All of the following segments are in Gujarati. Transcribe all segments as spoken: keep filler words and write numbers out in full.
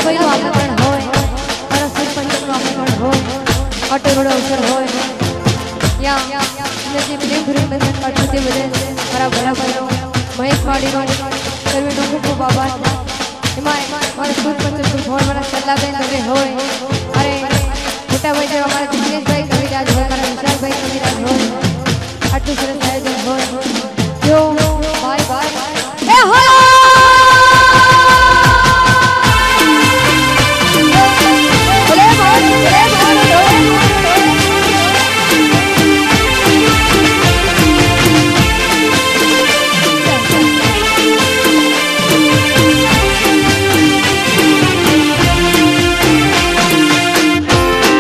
भाई नो आमंत्रण होय मारा सरपंच नो आमंत्रण होय अटे बड़ो अवसर होय या नजी में गुरु में पाठते बदे मारा भला भला महेश पाड़ी नो सर्वे नो खूब बाबा हिमाय मारा सरपंच को फोन मारा सल्ला दे लगे होय अरे मोटा भाई जो हमारा दिनेश भाई कविराज होय मारा विशाल भाई कविराज होय अटू सरस आयोजन होय जो बाय बाय ए हो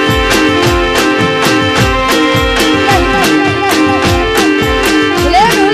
Hello.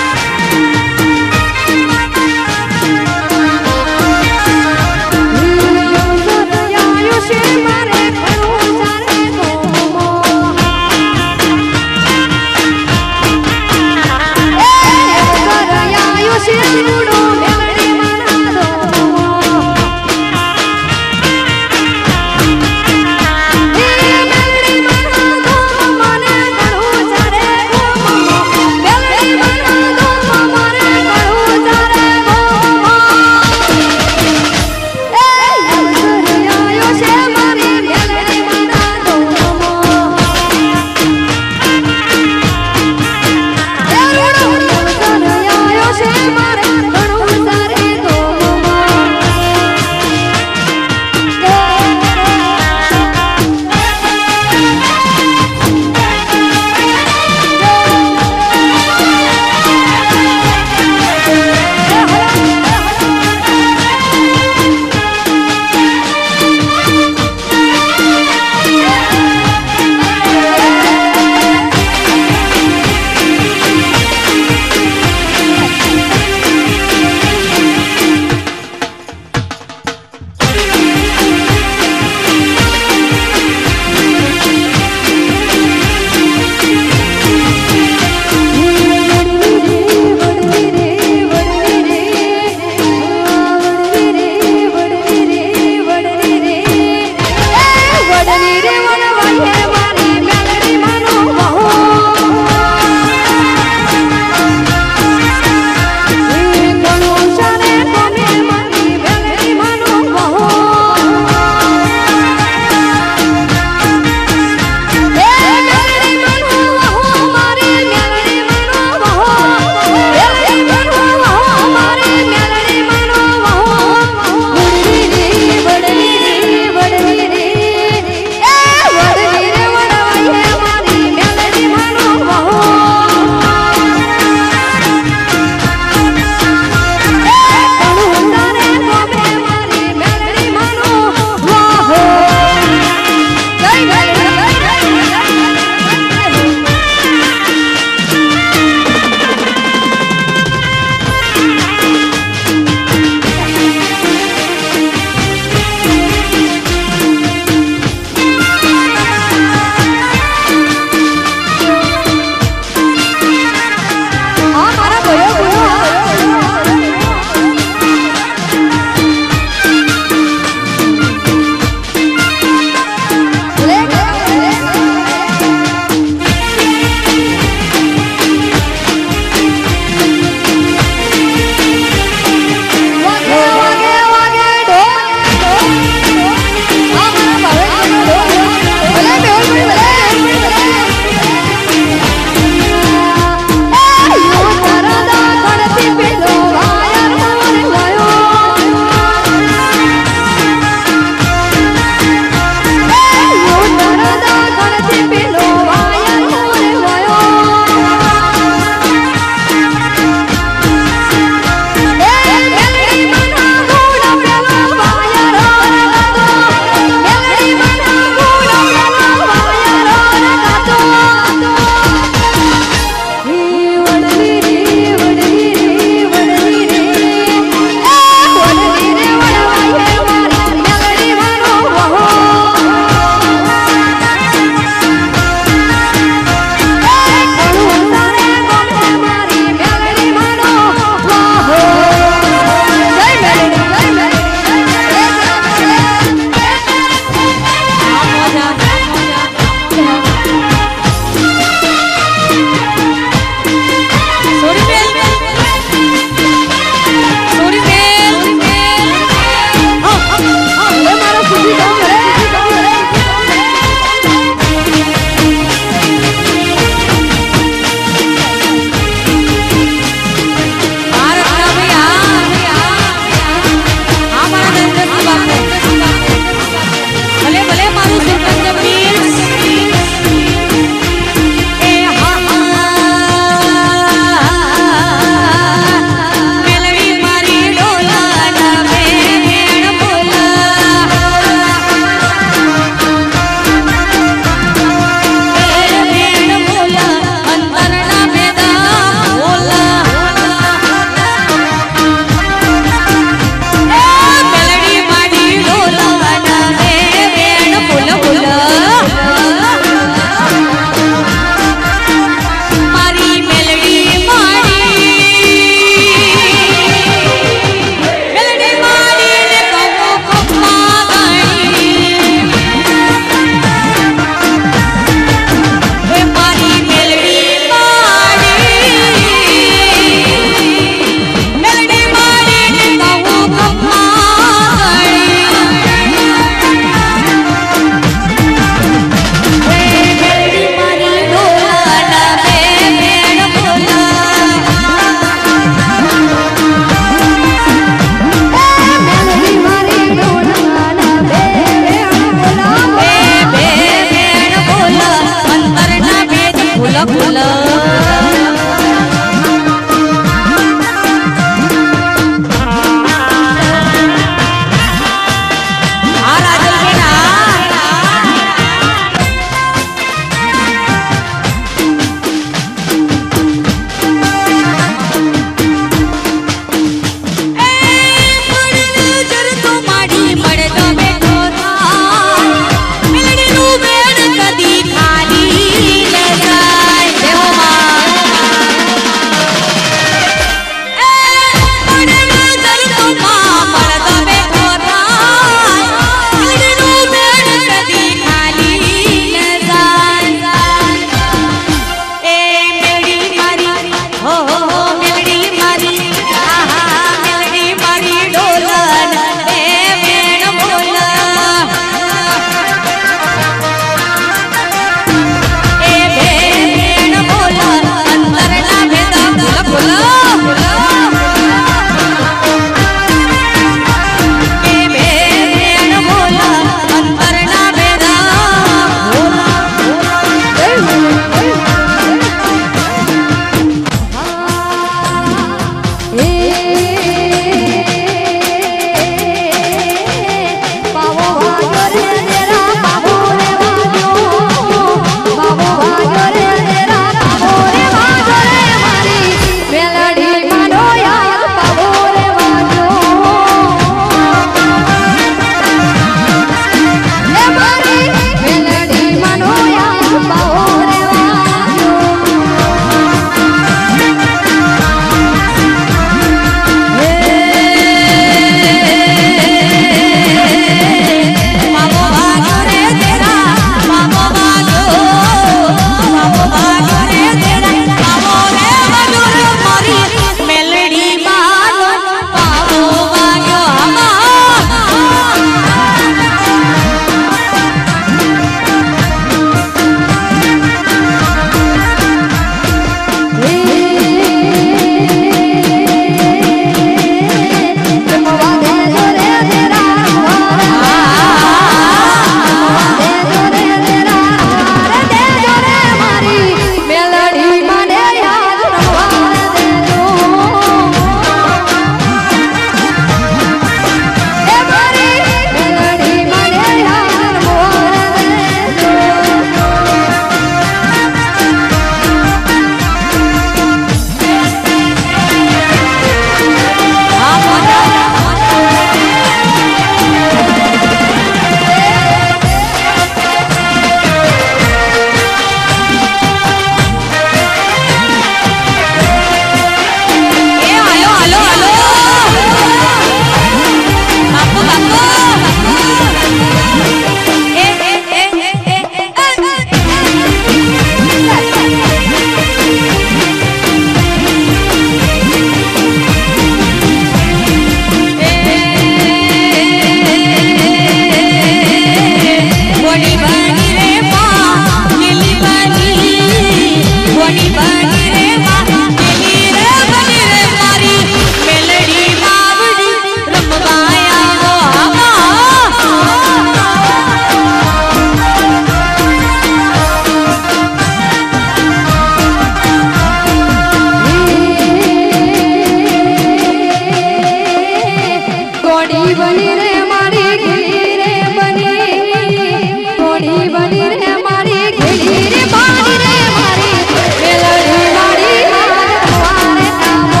बनी रे मारी घिली रे बनी थोड़ी बनी रे मारी घिली रे बानी रे मारी मेलड़ी मारी तुम्हारे नामो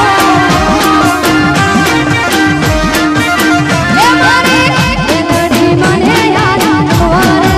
ये मारी मेलड़ी माने यार तुम्हारे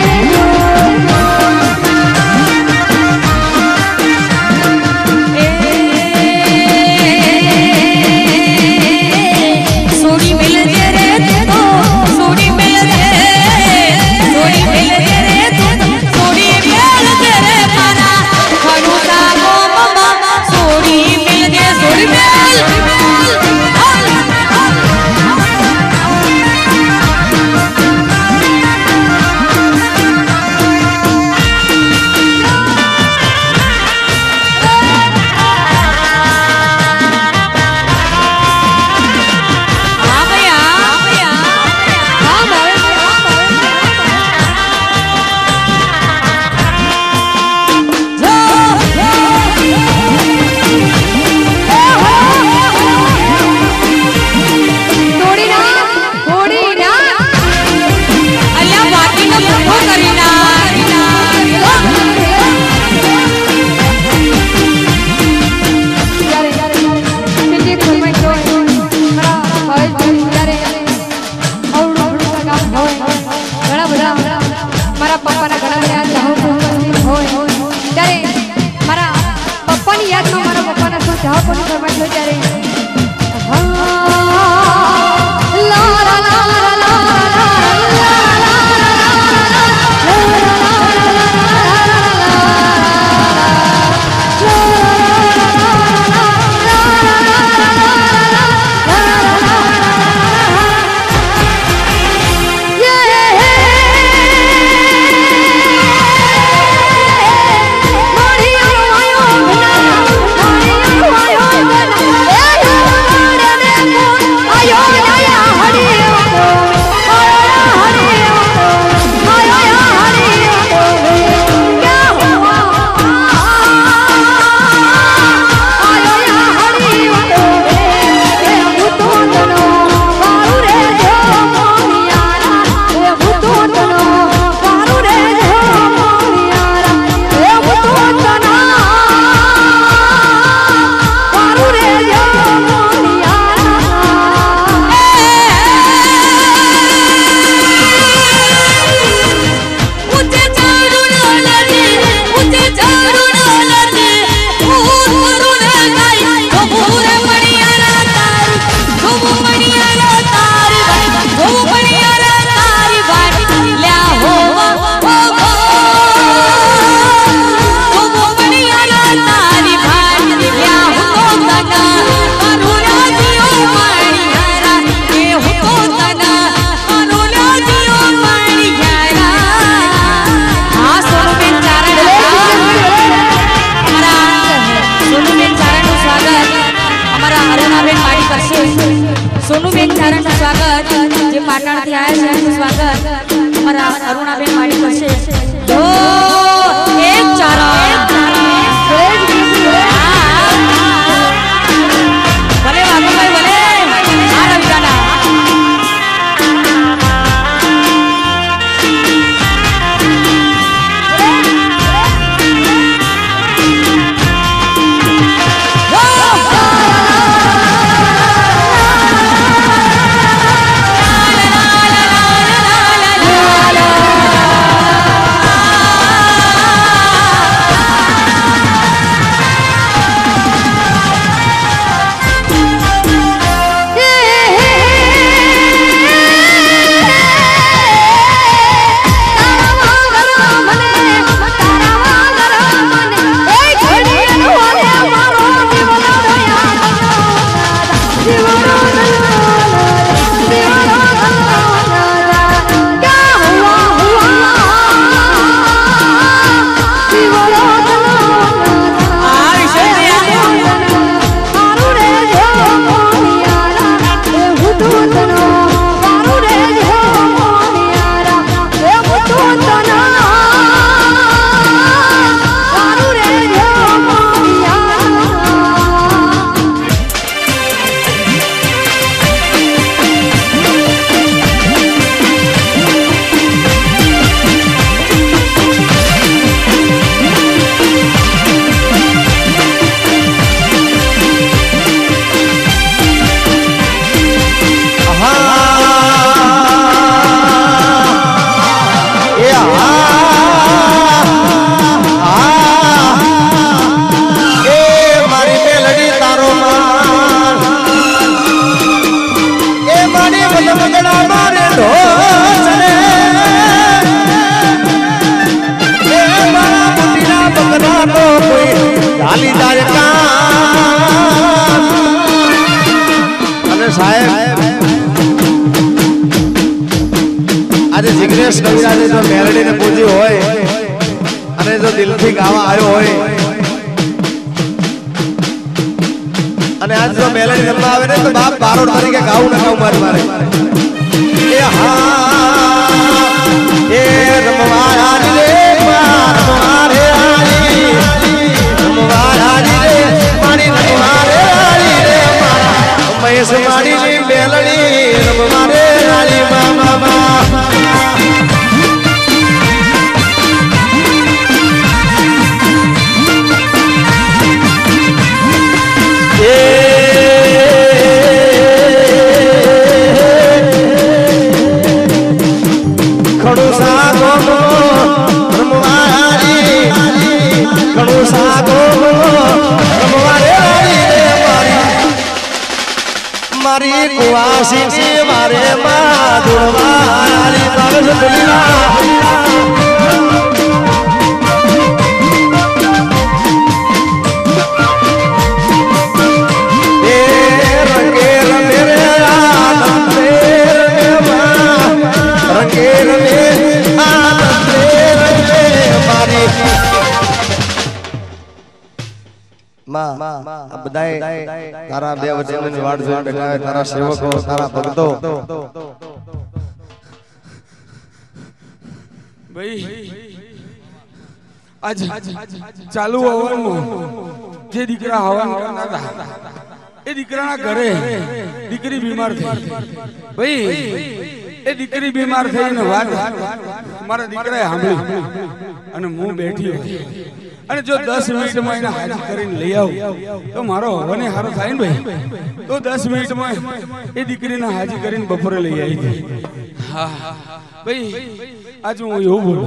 सोनूबेन चारण स्वागत जे पाटण थी आया है स्वागत हमारा अरुणाबेन माड़ी करशे दो एक चारण भले वागो भाई भले आ रवि दादा La la la la la la અને સાહેબ આજે જિગ્નેશ કવિરાજે જો મેલડીને પૂજી હોય અને જો દિલથી ગાવા આવ્યો હોય અને આજ જો મેલડી રમવા આવે ને તો બાપ બારોડ તરીકે ગાવું ન ગાવું મારે મારે એ હા એ રમવા આલી રે રમવા રે આલી રમવા આલી રે મારી રમવા રે આલી રે મારા મહેશ માડી ની મેલડી રમવા રે આલી મામા મા મારી કુવાસી મારે માધુરવાળી બાબત દુનિયા એ રંગે રમે રે આનંદ રે રંગે રમે આનંદ રે મારી માં આ બધાય તારા બે વચનની વાટ જોઈ બેઠા છે તારા સેવકો તારા ભક્તો ભાઈ આજ ચાલુ હવાનું જે દીકરા હવન કરતા હતા એ દીકરાના ઘરે દીકરી બીમાર થઈ ભાઈ એ દીકરી બીમાર થઈને વાત મારા દીકરાએ સાંભળી અને હું બેઠી હતી અને જો દસ મિનિટમાં એને હાજર કરીને લઈ આવું તો મારો હવને સારો થાય ને ભાઈ તો દસ મિનિટમાં એ દીકરીને હાજર કરીને બપોરે લઈ આવી હા ભાઈ આજ હું એવું બોલું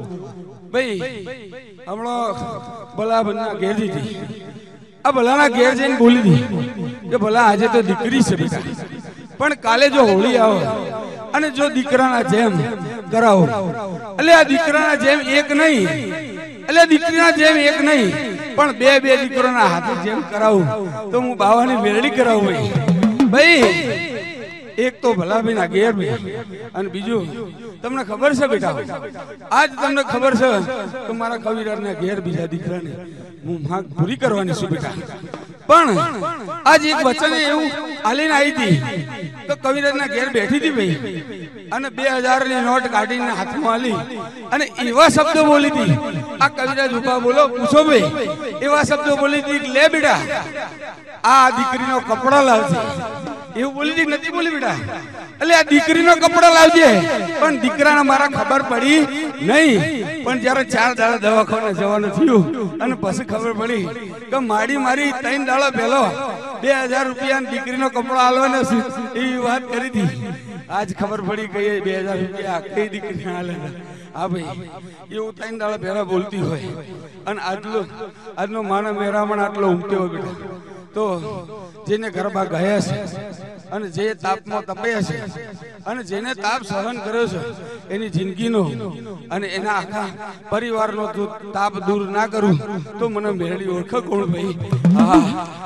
ભાઈ હમણાં ભલા બના ઘેર દીધી આ ભલાના ઘેર જઈને બોલી દી કે ભલા આજે તો દીકરી છે બેટા પણ કાલે જો હોળી આવે અને જો દીકરાના જેમ કરાવો એટલે આ દીકરાના જેમ એક નહીં એટલે દીકરીના જેમ એક નહીં પણ બે બે દીકરોના હાથે જેમ કરાવું તો હું બાવાની મેળડી કરાવું ભાઈ એક તો ભલાભાઈ ના ઘેર અને બીજું તમને ખબર છે બેટા આજ તમને ખબર છે કે મારા કવિરાજ ના ઘેર બીજા દીકરાને હું માંગ પૂરી કરવાની છું બેટા પણ આજ એક વચન એવું આલીને આવી હતી તો કવિરાજ ના ઘેર બેઠી હતી ભાઈ અને બે હજાર ની નોટ કાઢીને હાથમાં આલી અને એવા શબ્દો બોલી હતી આ કવિરાજ ઉભા બોલો પૂછો ભાઈ એવા શબ્દો બોલી હતી લે બેટા આ દીકરીનો કપડો લાવજે એવું બોલી હતી નથી બોલી બેટા એટલે આ દીકરીનો કપડો લાવજે પણ દીકરાને મારા ખબર પડી નહીં પણ જયારે ચાર દાડા દવાખાને જવાનું થયું અને પછી ખબર પડી કે માડી મારી ત્રણ દાડા પહેલો બે હજાર રૂપિયા દીકરીનો કપડો આલવાનો છે એવી વાત કરી હતી આજ ખબર પડી કે બે હજાર રૂપિયા આખી દીકરી હાલે હા ભાઈ એવું ત્રણ દાડા પહેલા બોલતી હોય અને આટલો આજનો માનવ મેરામણ આટલો ઉમટ્યો હોય બેટા તો જેને ગરબા ગયા છે અને જે તાપમાં તપાયા છે અને જેને તાપ સહન કર્યો છે એની જિંદગીનો અને એના આખા પરિવારનો જો તાપ દૂર ના કરું તો મને મેળડી ઓળખ કોણ ભાઈ હા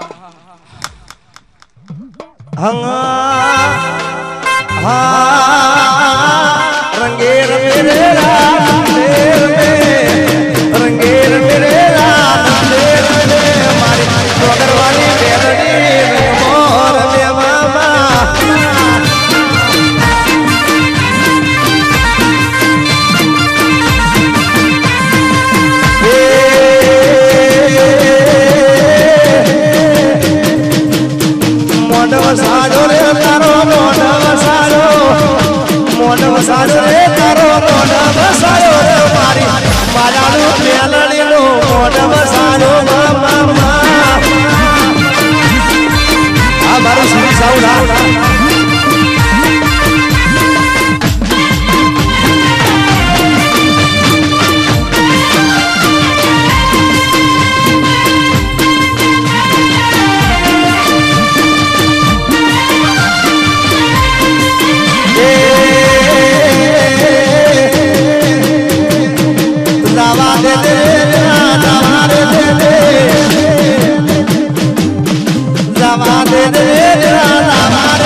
હા રંગે રંગે રે રાધે રંગે રંગે રે રાધે મારી વગરવાની મેલડી મોર મે મામા મોઢવ સાડો રે તારો મોઢવ સાડો મોઢવ સાડો રે તારો મોઢવ સાડો રે મારી માયાનું મેલડીનું મોઢવ સાડો મામા આ મારું શ્રી સાઉલા Zava de de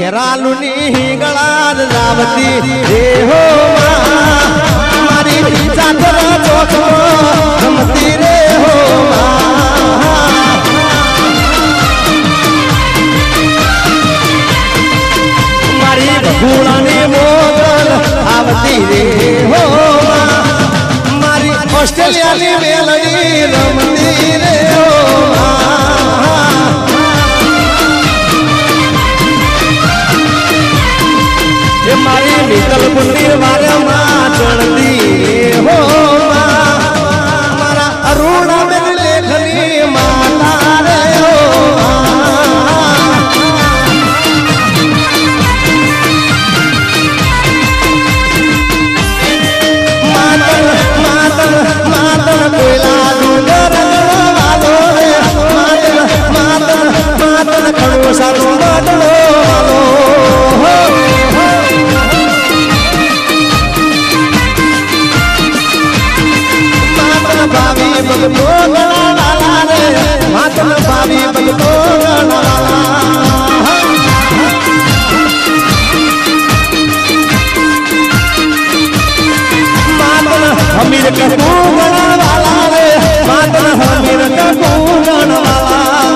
घेरालुनी गळात जावती रे हो मारी चादर चोच रमती रे हो मारी बकुळाने मोगल आवती रे हो मारी ऑस्ट्रेलियानी मेलडी रमती रे हो मारी मितल कुंडीर वारे मां चढ़ती हो मारा अरुणा में लेखनी माता रे हो मातन मातन मातन कोयला डूंगर वालो रे मातन मातन मातन खड़ो सारो वालो भाभी बगतो गणाला रे मातन भाभी बगतो गणाला मातन हमीर का तू गणाला रे मातन हमीर का तू गणाला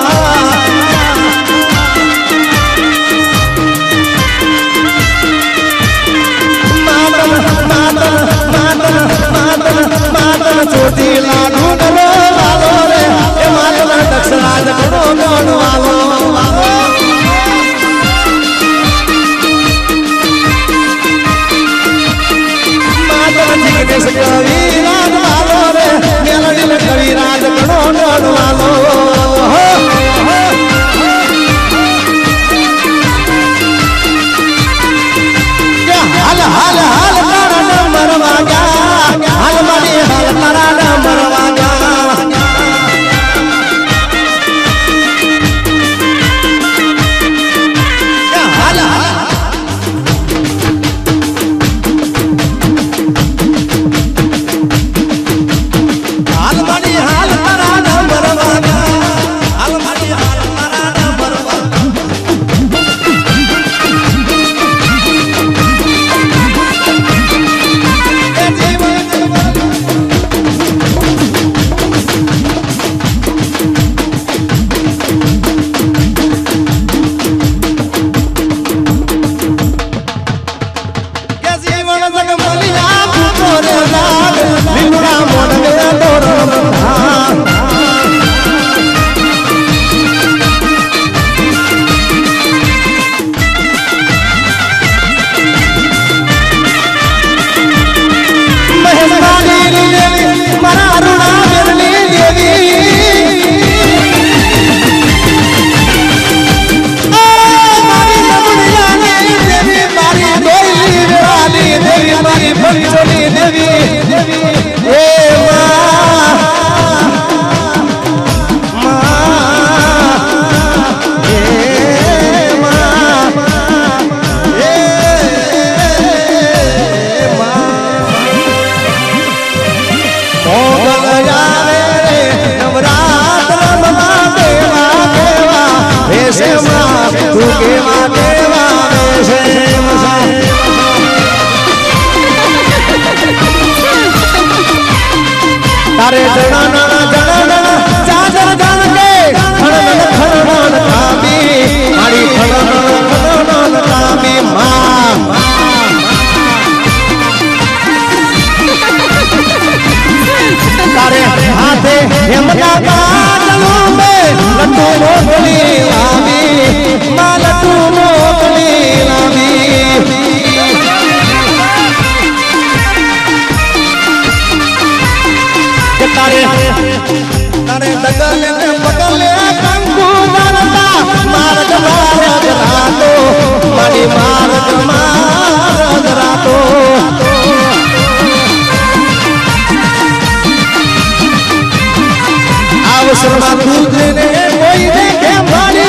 मातन मातन मातन मातन मातन छोटी लाडू गलो वालो रे ए मातन दक्षराज गलो गलो वालो मातन जिगनेश कविराज वालो रे मेलडी में कविराज गलो गलो वालो हाल हाल हाल तारा नंबर वागा हाल मारी हाल तारा नंबर वागा हाल हाल मारी हाल तारा नंबर वागा हाल मारी हाल तारा नंबर वागा तारे जना जना जना जना चादर जान के खड़न खड़न कामी मारी खड़न खड़न कामी मां तारे हाथे हेमता काजलों में लड्डू मोकली लामी मां लड्डू मोकली लामी तारे तारे दगले ने पगले कंकु दानता मार्ग मार्ग रातो मारी मार्ग मार्ग रातो अवसर में दूसरे ने कोई देखे मारी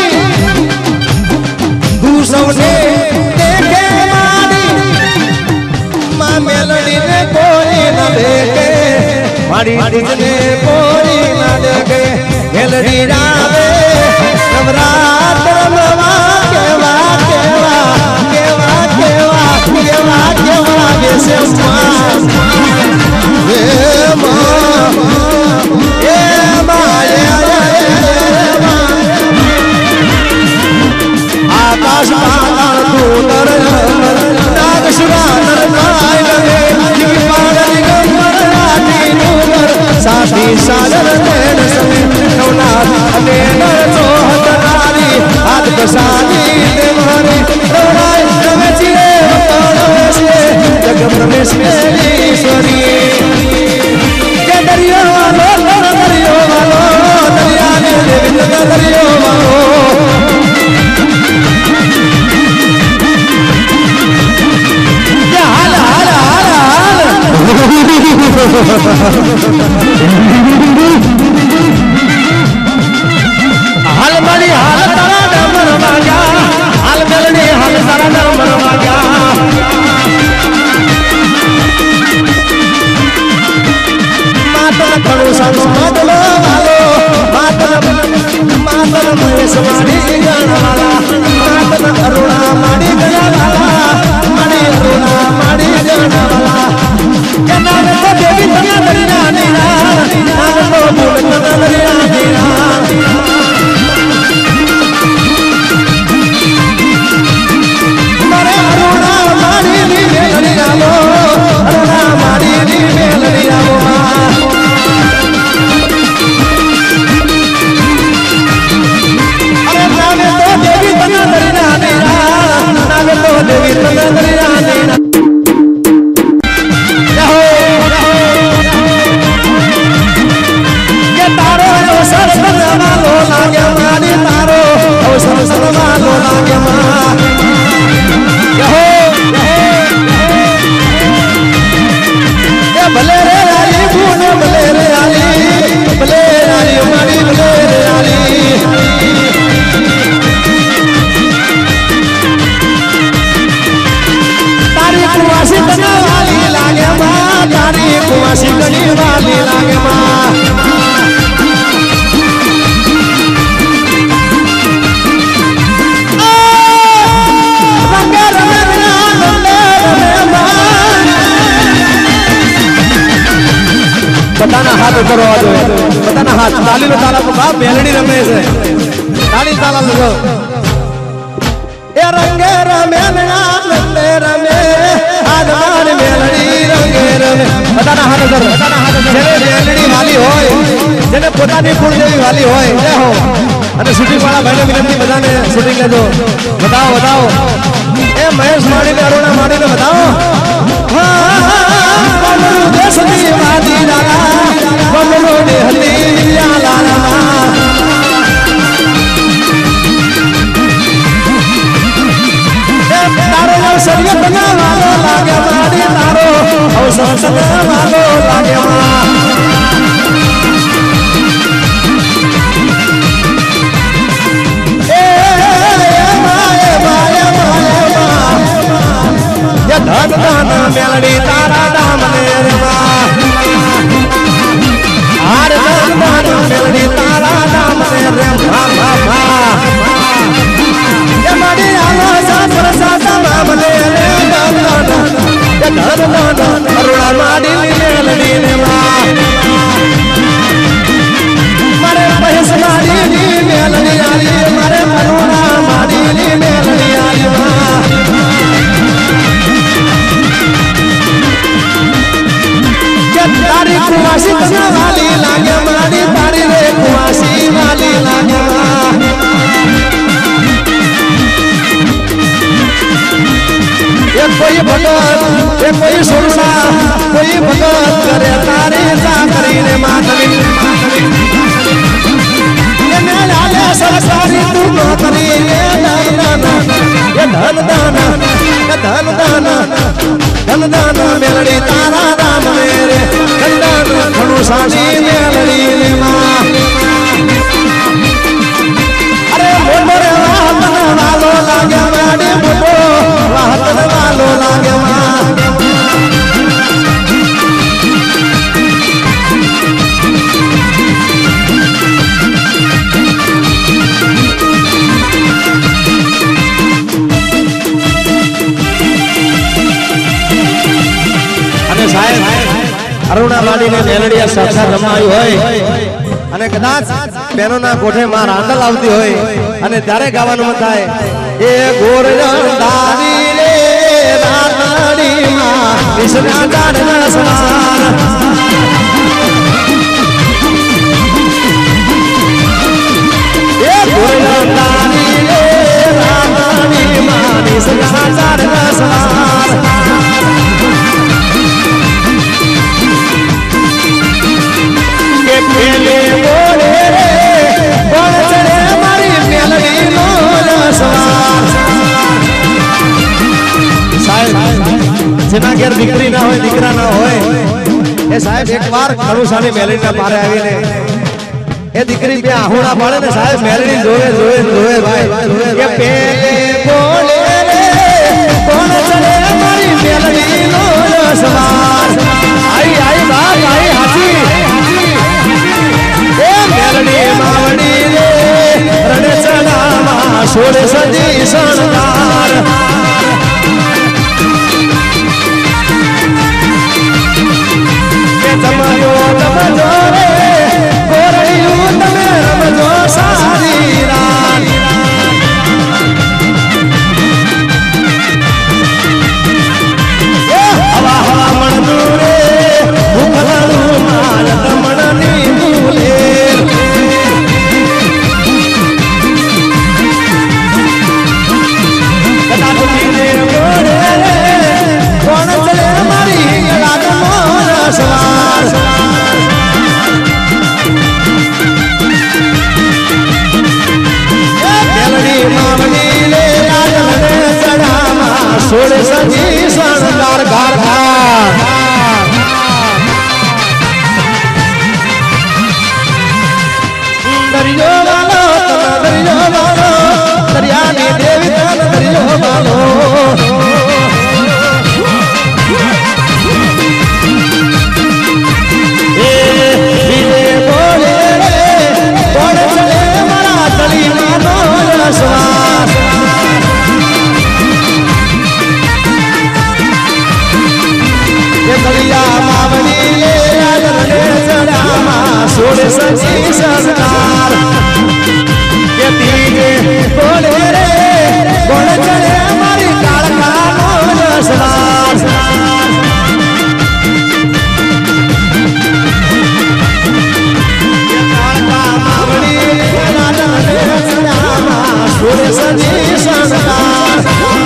दूसरों ने देखे मारी माँ मेलडी ने कोई न देखे मारी तुझने कोई न देखे मेलडी रावे नवरात्र में वाके वाके वा हाल मड़ी हाल तारा डमर मांगा हाल मेलड़ी हाल तारा डमर मांगा मातन खड़ो संग मातलो वालो मातन मातन महेश माड़ी गाना वाला मातन अरुणा माड़ी गाना वाला माड़ी अरुणा माड़ी गाना वाला क्या नाम तो देवी तन्ना दरिया नीरा नाम तो बोल तन्ना दरिया नीरा मारे अरुणा माड़ी नी मेलड़ी रामो अरुणा माड़ी नी मेलड़ी रामो अरे नाम तो देवी तन्ना दरिया नीरा नाम तो देवी तन्ना दरिया नीरा भले रे आली बून भले रे आली भले आली मारी भले रे आली तारी कुवासी कनी वाली लागे मां तारी कुवासी कनी वाली लागे मां बताना हाथ ऊपर आवाज हो बताना हाथ ताली लो ताला बाप मेलड़ी रमे से ताली ताला लो ए रंगे रमे ना लल्ले रमे आदमान मेलड़ी रंगे रमे बताना हाथ ऊपर बताना हाथ ऊपर जेने मेलड़ी वाली होय जेने પોતાની કુળદેવી વાલી હોય જય હો અને શૂટિંગ વાળા ભાઈને વિનંતી બધાને શૂટિંગ લેજો बताओ बताओ ए महेश माड़ी ने अरुणा माड़ी ने बताओ बमरू देश दी वादी लाला बमरू ने हल्दी लिया लाला तारो अवसर बना वालो लागे माड़ी तारो अवसर बना वालो लागे मां धन धन मेलड़ी तारा दाम रे मां हार धन धन मेलड़ी तारा दाम रे मां मां ये मड़ी आलो सासर सासा माम रे धन धन ये धन धन अरुणा माड़ी मेलड़ी रे मां मारे महेश माड़ी मेलड़ी आली मारे अरुणा माड़ी मेलड़ी आली मां तारी कुवासी कना वाली लागे माड़ी तारी रे कुवासी वाली लागे ये कोई भगत ये कोई सुरसा कोई भगत करे तारी जाकरी रे मातरी ये मेला ले सरसारी तू नौकरी ये दाना ये धन दाना ये धन दाना धन दाना मेलड़ी तारा दाम मेरे धन दाना खनु साडी मेलड़ी रे मां अरे मोरे वाहतन वालो लागे माडी मोटो वाहतन वालो लागे मां अरुणा माड़ी ने मेलड़िया साक्षात रमाયું હોય અને કદાચ બેનોના કોઠે માં રાંદલ આવતી હોય અને ત્યારે ગાવાનું મન થાય એ ગોરડાની રે રાતડી માં વિષ્ણા જાણના સમાન એ ગોરડાની રે રાતડી માં વિષ્ણા જાણના સમાન पेले बोले रे बोल चढ़े मारी मेलड़ी बोल सवार साहब जेना घर दीकरी ना होय दीकरा ना होय એ સાહેબ એકવાર ખરુસાની મેલડીના પારે આવીને એ દીકરી બે આહુડા પાડે ને સાહેબ મેલડી જોવે જોવે જોવે ભાઈ કે પેલે બોલે રે કોણ ચડે મારી મેલડીનો સવાર આઈ આઈ બાપ આઈ હાથી એ મેલડી માવડી રે રણે ચડામાં સોળે સજી શણગાર તમજો તમજો રે કોરળિયું તમે રમજો સારી રાત હવા હવા મણનું રે ભૂખલાનું માલ તમણની ભૂલે કદાચ પીને બોલે રે કોણ ચલે મારી લાગનો સવાર મેલડી મામની લે લાડને ચડામાં સોળે સજી શણગાર ગાર ગાર દરિયો વાલો દરિયો વાલો દરિયાની દેવી દરિયો વાલો દરિયા માવડી લે આદરને ચડામાં સોળે સજી શણગાર કે તીરે બોલે રે કોણ ચડે મારી કાળકાનો સવાર કાળકા માવડી લે આદરને ચડામાં સોળે સજી શણગાર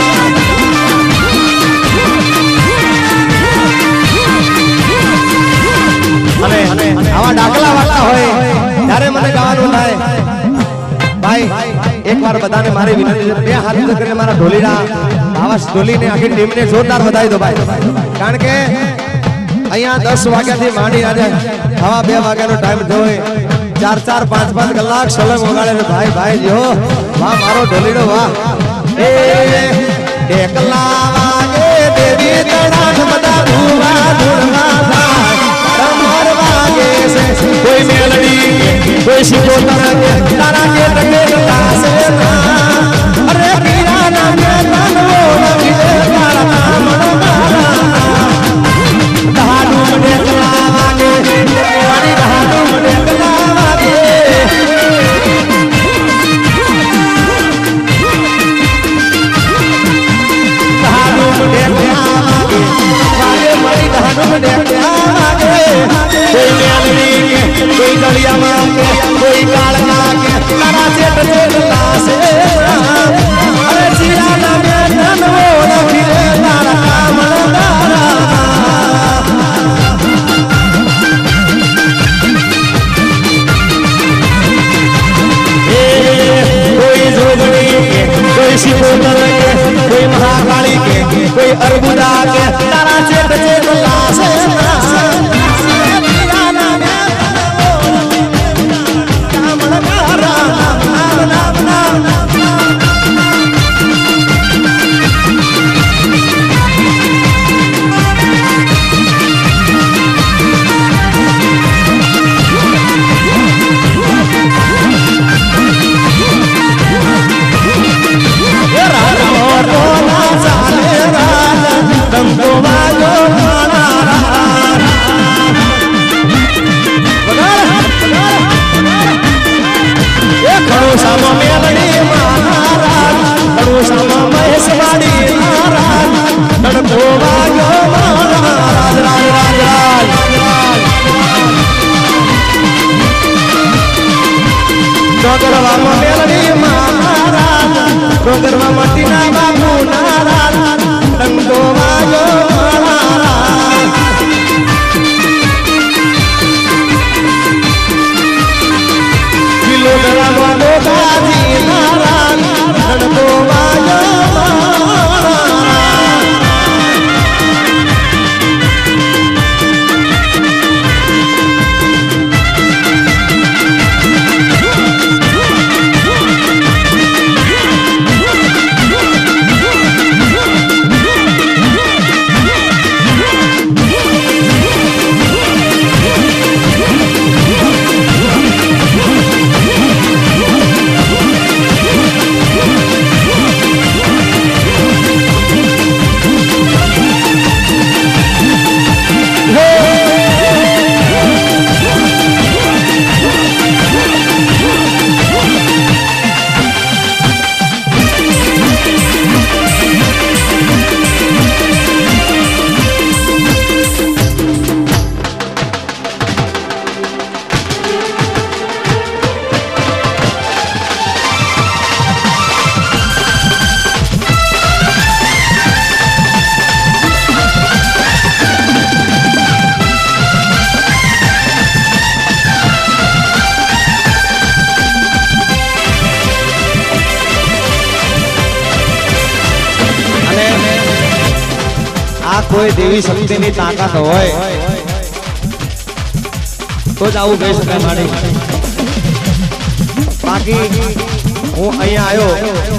અને આવા ડાકલા વાળા હોય ત્યારે મને ગાવાનું થાય ભાઈ એકવાર બધાને મારી વિનંતી છે બે હાથ કરીને મારા ઢોલીના આવાસ ઢોલીને આખી ટીમને જોરદાર વધાવી દો ભાઈ કારણ કે અહીંયા દસ વાગ્યાથી માંડી આજે હવા બે વાગ્યાનો ટાઈમ થયો હોય ચાર ચાર પાંચ પાંચ કલાક સલંગ વગાડે ભાઈ ભાઈ જો વાહ મારો ઢોલીડો વાહ એ એકલા વાગે દેવી તણાઠ બધા ધુવા ધુવા कोई मेलडी कोई शिकोतर तारा के तके से अरे कीरा ना में तन वो लगे तारा मन तारा दहाडू मने कलावागे वाली दहाडू मने कलावागे दहाडू मने कलावागे वाले वाली दहाडू मने कलावागे कोई मेलडी कोई दलिया मां के कोई कालना के तारा चेट चेट लासे अरे जीरा ना में धन वो लखी रे तारा मन तारा ए कोई जोगणी के कोई शिकोतर के कोई महाकाली के कोई अर्बुदा के तारा चेट चेट लासे कोई देवी शक्ति ની તાકાત હોય તો જ આવું કહી શકાય માડી બાકી હું અહીંયા આવ્યો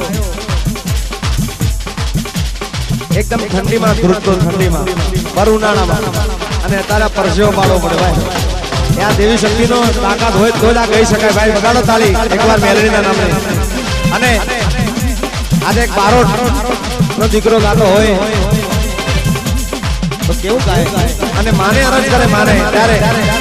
એકદમ ઠંડીમાં ધ્રુજતો ઠંડીમાં પર ઉનાળામાં અને અત્યારે પરસેવો પાડવો પડે ભાઈ ત્યાં દેવી શક્તિનો તાકાત હોય તો જ આ કહી શકાય ભાઈ વગાડો તાળી એકવાર મેલડીના નામે અને આજે એક બારોટ નો દીકરો ગાતો હોય તો કેવું ગાય અને માને અરજ કરે માને ત્યારે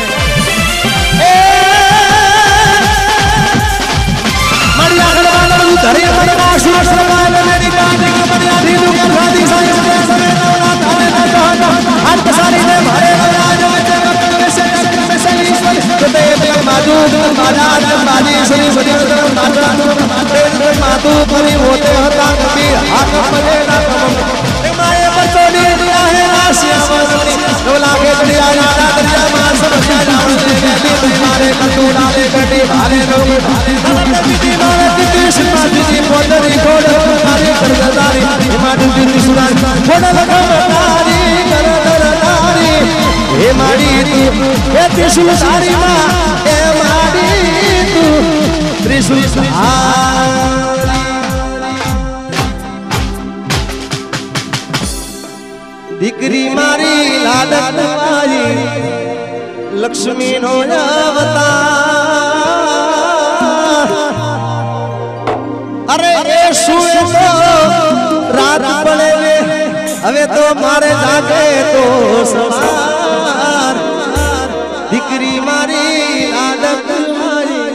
મારી આગળ આગળ હું ધરી મારા સુર સરવાય મેરી કાની કે મારી આધી નું કે રાધી સાઈ સવે સવે હાથ પસારી ને મારે રાજ વચ્ચે વચ્ચે સે સે સે તો તે માધુ મારા બાજી શ્રી સદી નાચા માધુ કરી હોતે હતા કબીર હાથ મલે ના કમ એ માએ બચોડી દિયા હે રાશિયાવરની ડોલા કે દરિયા ના દરિયા માં સબ જાણ દે લે મારે કંટુ ડાલે કટી ભાલે રોકી કીધી મારે કીધી શિવાજી પોતરી ખોડ તારી કરદારી હિમાડુ દી સુરાજ ખોડ લગમતારી કરદારી હે માડી તું હે ત્રિશુલ તારી માં હે માડી તું ત્રિશુલ તારી દીકરી મારી લાડક મારી લક્ષ્મી નો અવતાર અરે એ સુએ તો રાત પડે હવે તો મારે જાગે તો સવાર દીકરી મારી લાડક મારી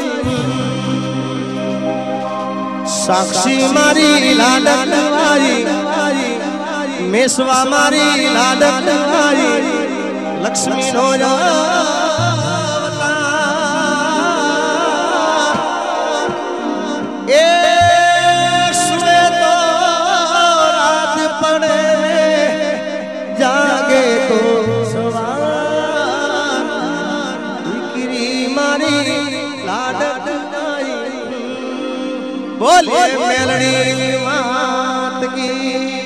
સાક્ષી મારી લાડક મારી મેસવા મારી લાડક મારી લક્ષ્મી નો એ સુએ તો રાત પડે જાગે તો સવાર દીકરી મારી લાડક મારી બોલે મેલડી માત કી